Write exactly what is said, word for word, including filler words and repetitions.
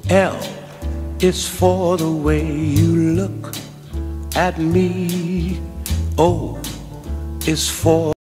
L is for the way you look at me. O is for